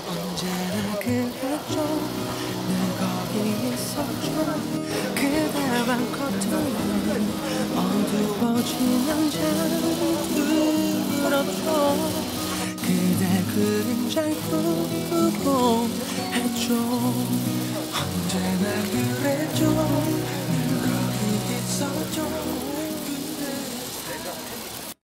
언제나 그랬죠. 늘 거기 있었죠. 그대만 겉으로는 어두워지는 잠들었죠. 그대 그림자를 보고 했죠. 언제